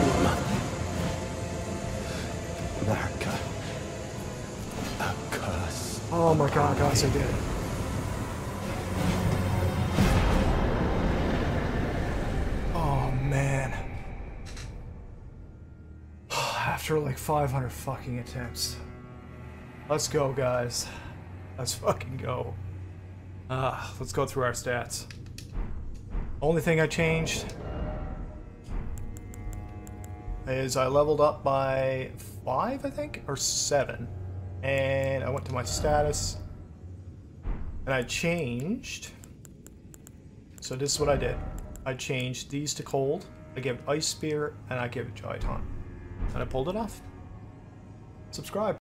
America. A curse. Oh my god, guys, I did it. Oh man. After like 500 fucking attempts. Let's go, guys. Let's fucking go. Let's go through our stats. Only thing I changed is I leveled up by 5, I think, or 7. And I went to my status. And I changed. So this is what I did. I changed these to cold. I gave it Ice Spear, and I gave it Giant Taunt. And I pulled it off. Subscribe.